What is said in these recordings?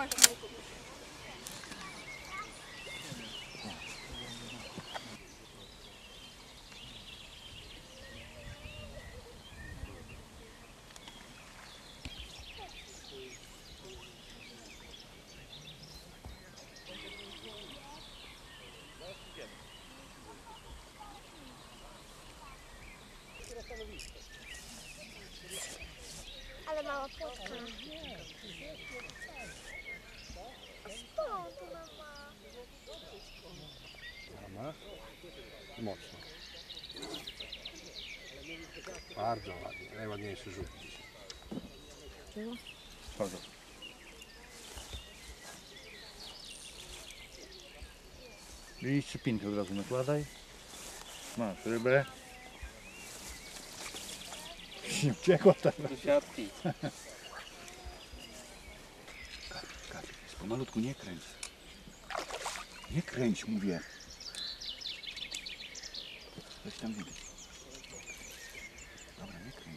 Ale mała płotka. A skąd ona ma? Mama? Mocno. Bardzo ładnie. Najładniejszy żółw dzisiaj. Chodzą. I szczepinkę od razu nakładaj. Masz rybę. Nie uciekła tak. Do siatki. Kapiec, pomalutku nie kręć. Nie kręć, mówię. Coś tam widać. Dobra, nie kręć.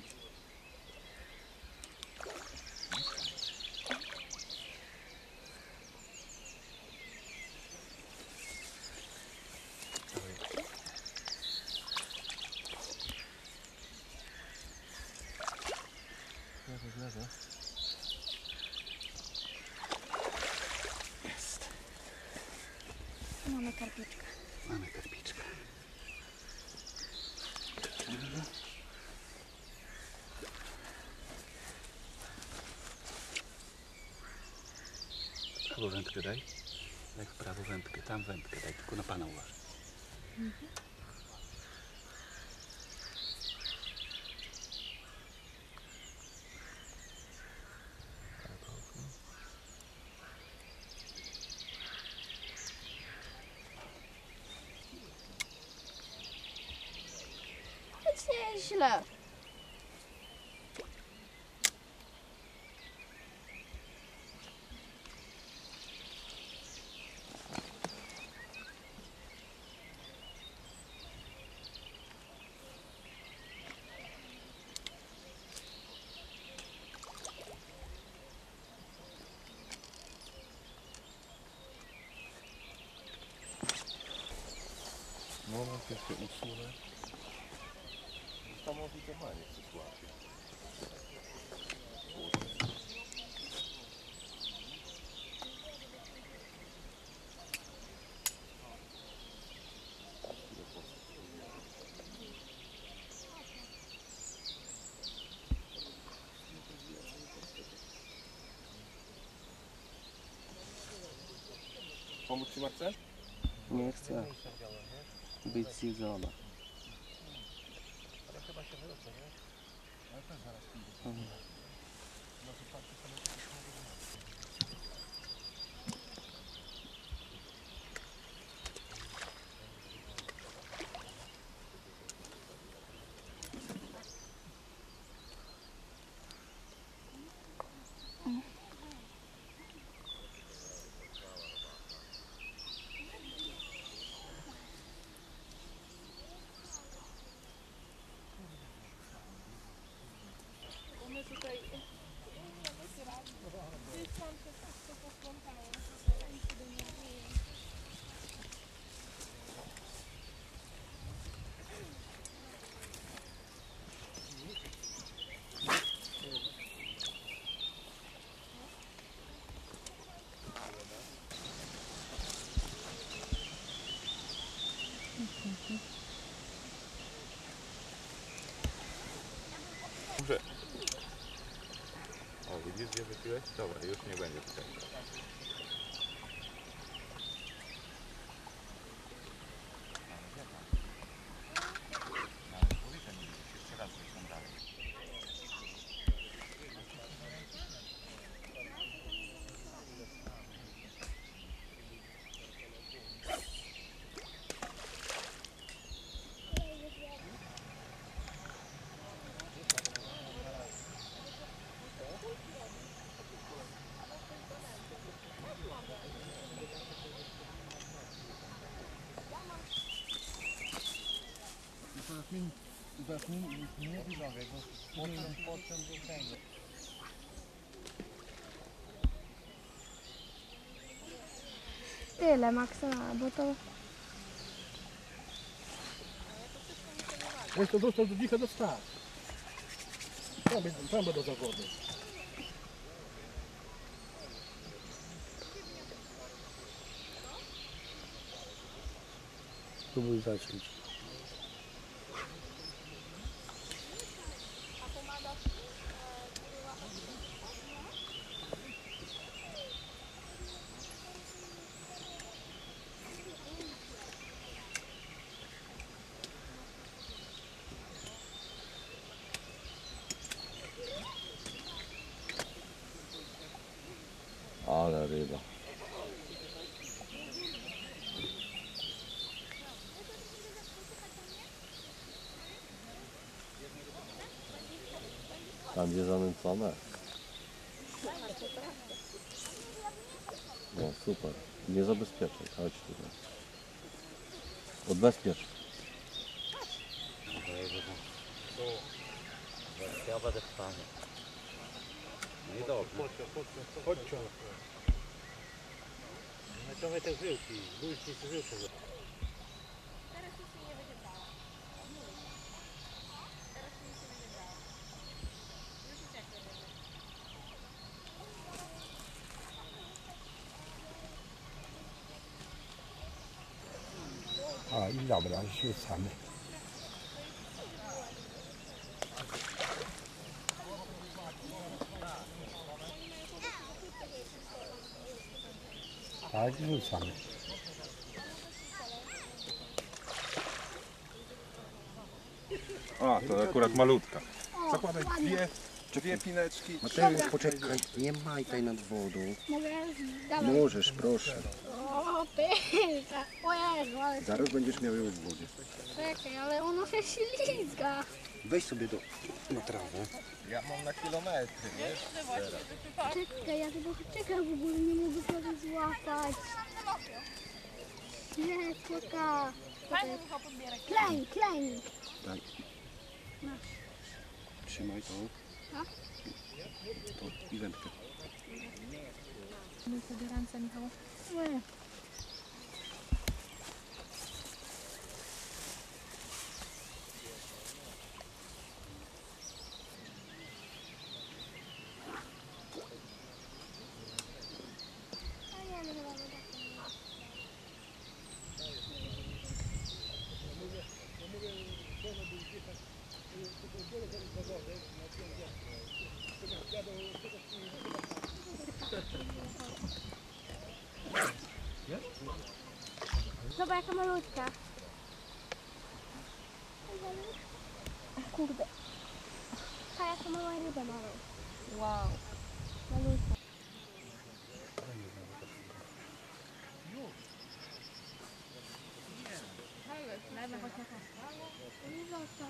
Jest. Mamy karpiczkę. Mamy karpiczkę. Prawo wędkę daj. Daj w prawo wędkę, tam wędkę daj, tylko na pana uważaj. Nic nie jest źle. Moment, ja się usunę. Niesamowite manie w sytuacji. Pomóc Ci, Marcel? Nie chcę być zjedzona. Dobrze. O, widzisz, gdzie wypiłeś? Dobra, już nie będzie tutaj. Nie widzowie, bo potem do tego. tyle maksymalnie, bo to... Jak to dostał do dzika, to stać. Tam będą zawody. Spróbuj zacząć. Ale ryba. Tam gdzie zanęcone. No super. Nie zabezpieczaj. Chodź tutaj. Odbezpiecz. Ja będę w stanie. No i dobrze. Chodź, naciągaj te żyłki, bójcie się żyłki. A i dobra, rzucamy. Tak, rzucamy. A, to akurat malutka. Zakładaj dwie pineczki. Mateusz, poczekaj, nie majtaj nad wodą. Mogę? Dawaj. Możesz, proszę. O, pycha. O Jezu, ale Zaraz będziesz miał ją w wodzie. czekaj, ale ono się ślizga. Weź sobie na trawę. Ja mam na kilometry, wiesz? Czekaj, ja tego czekam, w ogóle nie mogę sobie złapać. Nie, czeka. Kleń, kleń. Daj. Trzymaj to. Tak? To i wędkę. Myj sobie ręce, Michał. Nie. Zobacz, jaka malutka. Kurde. A jaka mała ryba mała. Wow. Malutka. Nie zostaw.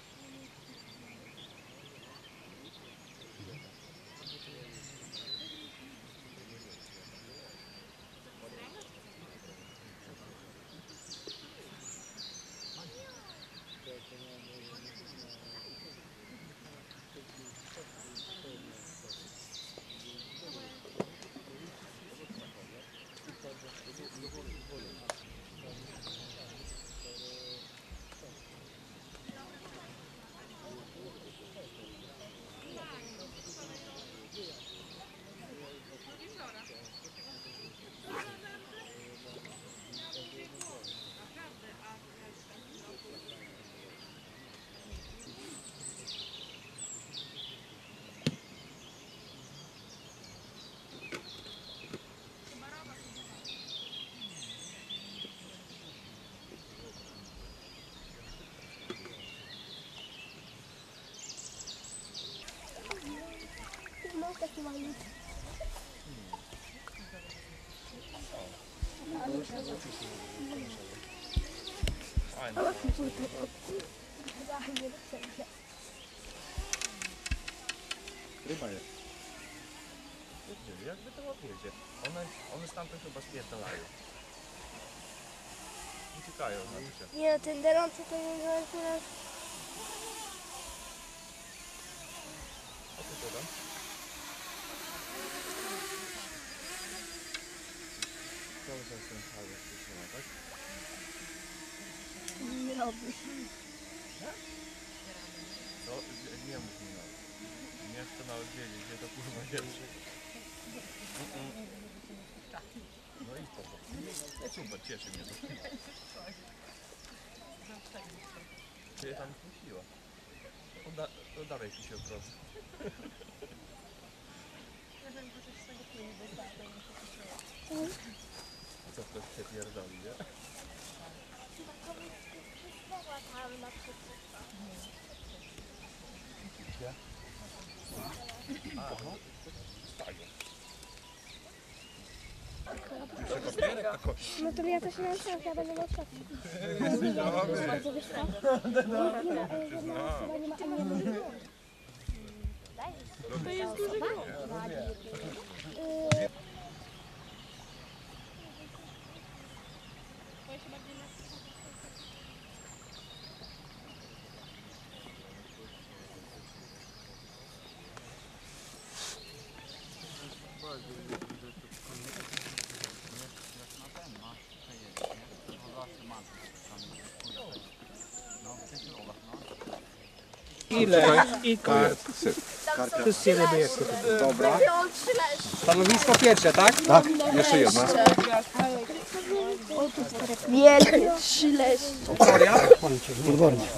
No, taki malutki. Ryba jest. Jakby to łapiecie? One stamtąd chyba spierdalają. Uciekają, znaczy się. Nie, ten delący to nie jest. O co to tam? Nie robisz. To nie mów mi nawet. Nie chcę nawet wiedzieć, gdzie to kurwa jest. No i co to? Super, cieszy mnie to. Cię tam puściła. Oddawaj ci się od razu. Co ktoś się pierdoli, nie? Tam na przykład. No to ja też nie mam szans, ja będę miał szans. Bardzo wiesz co? Chyba nie ma ani to jest duży Ile? I syp. Wszystkie ryby jak to. Dobra. Stanowisko pierwsze, tak? Tak. Jeszcze jedna. wielkie, 3 leży. Podbornie.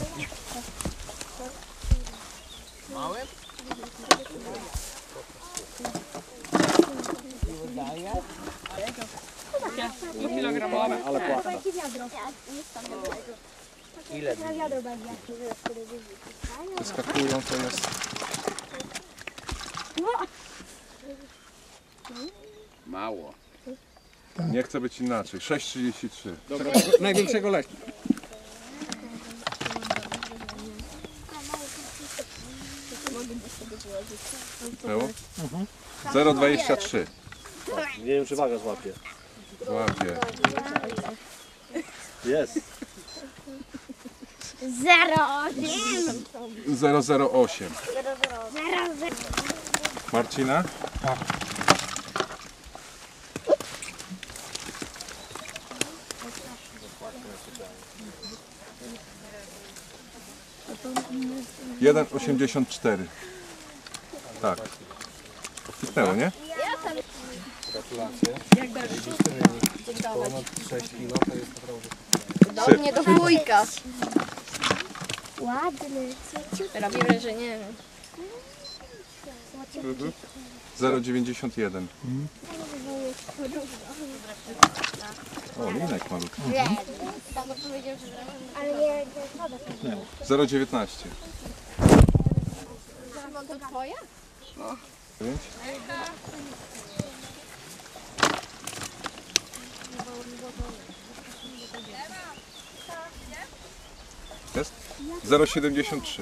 Jakie wiadro? Ile? Na wiadro będzie. Wyskakują, to jest... Mało. Nie chcę być inaczej. 6,33. Dobra, największego leśka. Było? 0,23. Nie wiem, czy waga złapie. Łapie. Jest. 0,08. Marcina? Tak. Jeden 84. Tak. Pisnęło, nie? Do mnie do wujka. Ładny. Robi wrażenie. 0,91. O, linek malutki. Ale nie, 0,19. to twoje? 9. Jest? 0,73.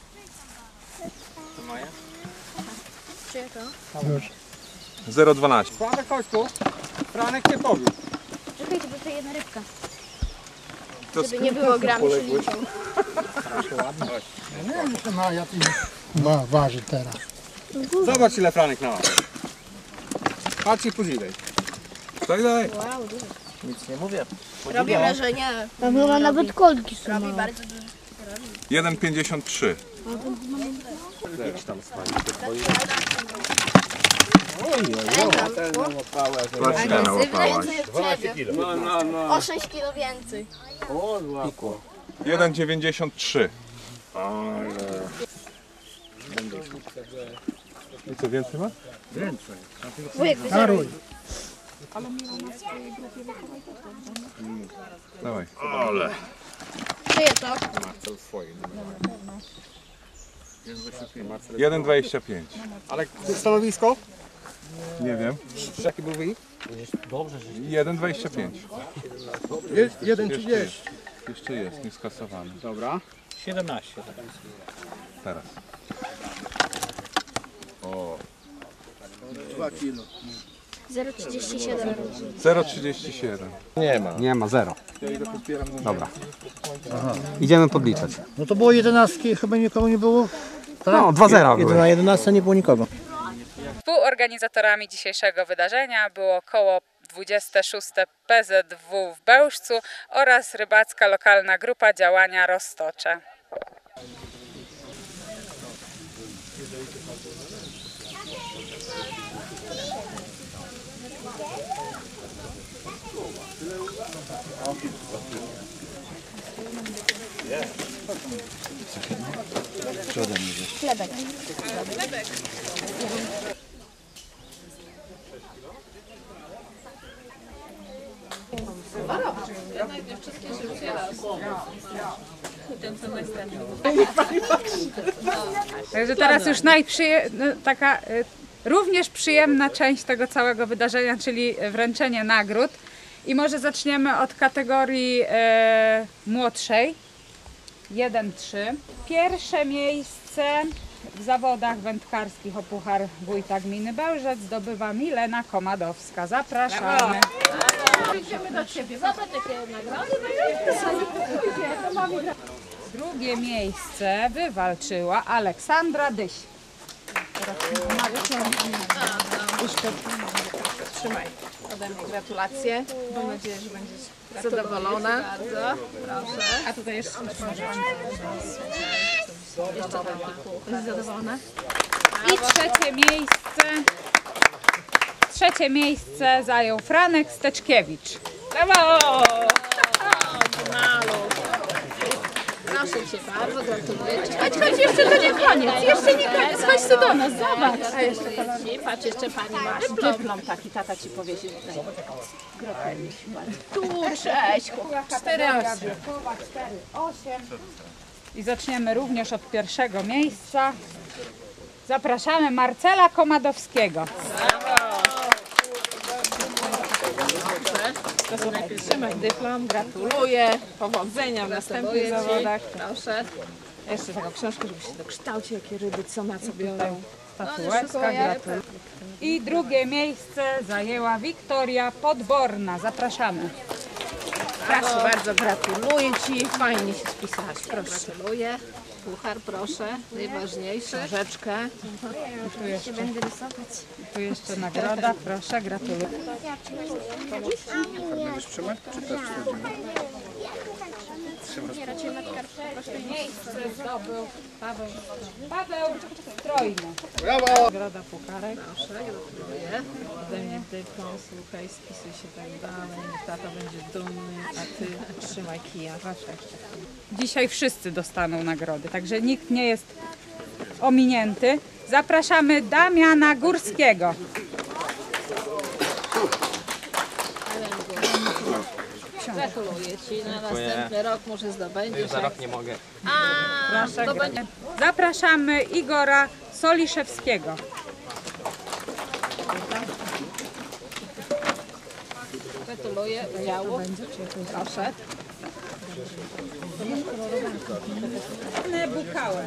Czyje to? 0,12. Franek, chodź tu. Franek cię powił. Czekajcie, bo to jedna rybka. To Żeby nie było gram silnikiem. Nie wiem, co ma, ja tu waży teraz. Zobacz ile Franek na łapie. Patrz i podziwiaj. Daj, daj. Wow, dużo. Nic nie mówię. Robi wrażenie. Tam chyba nawet kolki są. Robi bardzo dużo. 1,53. Patrz ile nałapałaś. 12 kg. No. O 6 kg więcej. O, złapło. 1,93. I co, więcej ma? Wujek, Karuj. Dawaj. czyje to? 1,25. Ale stanowisko? Nie wiem. Jaki był wynik? 1,25. Jest 1,30. Jeszcze jest, nieskasowany. Dobra. 17. Teraz. O. 0,37. 0,37. Nie ma. Nie ma, zero. Ja idę podbieram do Dobra. Idziemy podliczać. No to było 11, chyba nikogo nie było? No, 2-0 były. Na 11 nie było nikogo. Współorganizatorami dzisiejszego wydarzenia było koło 26 PZW w Bełżcu oraz rybacka lokalna grupa działania Roztocze. Chlebek. Także teraz już taka również przyjemna część tego całego wydarzenia, czyli wręczenie nagród. I może zaczniemy od kategorii młodszej. 1-3. Pierwsze miejsce w zawodach wędkarskich o Puchar Wójta Gminy Bełżec zdobywa Milena Komadowska. Zapraszamy. Idziemy do Ciebie. Zobacz, jakie nagrody. Drugie miejsce wywalczyła Aleksandra Dyś. Trzymaj ode mnie gratulacje. Mam nadzieję, że będziesz zadowolona. Bardzo, proszę. A tutaj jeszcze jest zadowolona. I trzecie miejsce zajął Franek Steczkiewicz. Brawo! Proszę Cię bardzo, gratuluję. Chodź, jeszcze to nie koniec, jeszcze nie koniec, chodź tu do nas, zobacz. A jeszcze patrz, jeszcze Pani masz dyplom taki, tata Ci powiesi tutaj. Gratuluję Ci bardzo. Tu 6, 4, 8. I zaczniemy również od pierwszego miejsca. Zapraszamy Marcela Komadowskiego. Trzymaj dyplom, gratuluję, powodzenia w następnych zawodach. Proszę. Jeszcze taką książkę, żeby się dokształcić, jakie ryby, co na co biorą. Statuetka, gratuluję. I drugie miejsce zajęła Wiktoria Podborna. Zapraszamy. Proszę bardzo, gratuluję Ci, fajnie się spisałaś. Proszę. Gratuluję. Puchar, proszę, najważniejsze. Rzeczkę. Będę rysować. Tu jeszcze nagroda, proszę, gratuluję. Będziesz trzymać? Czy też Miejsce zdobył Paweł Strojny. Brawo! Nagroda, pucharek. Proszę, gratuluję. Ode mnie dyplom, słuchaj, spisuj się tak dalej. Niech tata będzie dumny, a Ty trzymaj kija. Dzisiaj wszyscy dostaną nagrody, także nikt nie jest ominięty. Zapraszamy Damiana Górskiego. Gratuluję Ci, na następny rok może zdobędziesz. Za rok nie mogę. Proszę, zapraszamy Igora Soliszewskiego. Gratuluję udziału. Proszę. Bukałę.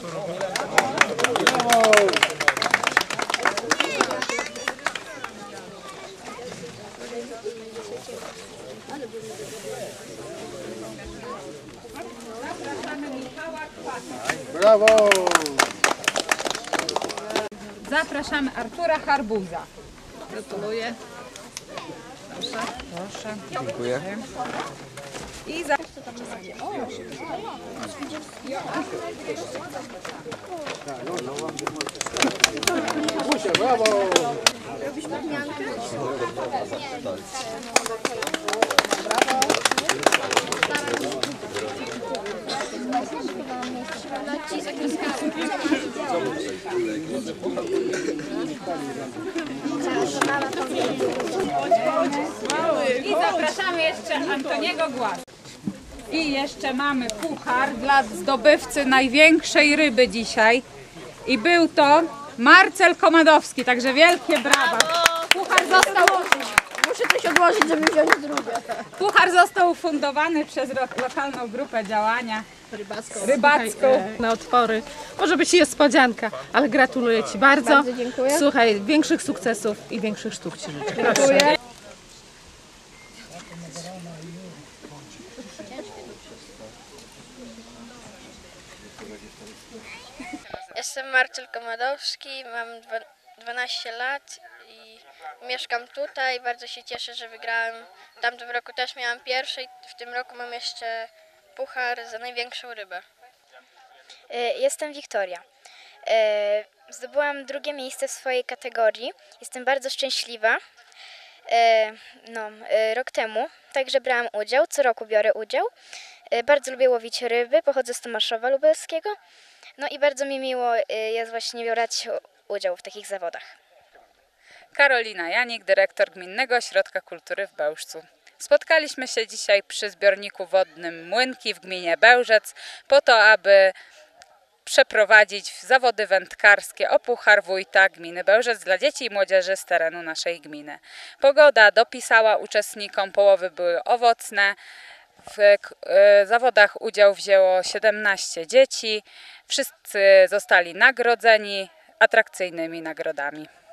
Brawo! Zapraszamy Artura Harbuza. Gratuluję. Proszę. Dziękuję. I za... Brawo! Robisz podmiankę? I zapraszamy jeszcze Antoniego Głaz. I jeszcze mamy puchar dla zdobywcy największej ryby dzisiaj. I był to Marcel Komadowski, także wielkie brawa. Puchar został... Muszę coś odłożyć, żeby wziąć drugie. Puchar został ufundowany przez lokalną grupę działania rybacką. Słuchaj, na otwory. Może być niespodzianka, ale gratuluję Ci bardzo. Bardzo dziękuję. Słuchaj, większych sukcesów i większych sztuk Ci życzę. Dziękuję. Jestem Marcel Komadowski, mam 12 lat i Mieszkam tutaj, bardzo się cieszę, że wygrałem. W tamtym roku też miałam pierwszy i w tym roku mam jeszcze puchar za największą rybę. Jestem Wiktoria. Zdobyłam drugie miejsce w swojej kategorii. Jestem bardzo szczęśliwa. Rok temu także brałam udział, co roku biorę udział. Bardzo lubię łowić ryby, pochodzę z Tomaszowa Lubelskiego. No i bardzo mi miło jest właśnie brać udział w takich zawodach. Karolina Janik, dyrektor Gminnego Ośrodka Kultury w Bełżcu. Spotkaliśmy się dzisiaj przy zbiorniku wodnym Młynki w gminie Bełżec po to, aby przeprowadzić zawody wędkarskie o Puchar Wójta Gminy Bełżec dla dzieci i młodzieży z terenu naszej gminy. Pogoda dopisała uczestnikom, połowy były owocne. W zawodach udział wzięło 17 dzieci. Wszyscy zostali nagrodzeni atrakcyjnymi nagrodami.